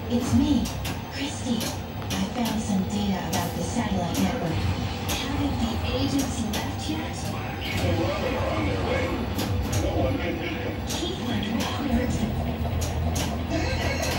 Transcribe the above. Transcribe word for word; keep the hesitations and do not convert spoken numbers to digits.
It's me, Christy. I found some data about the satellite network. How did the agency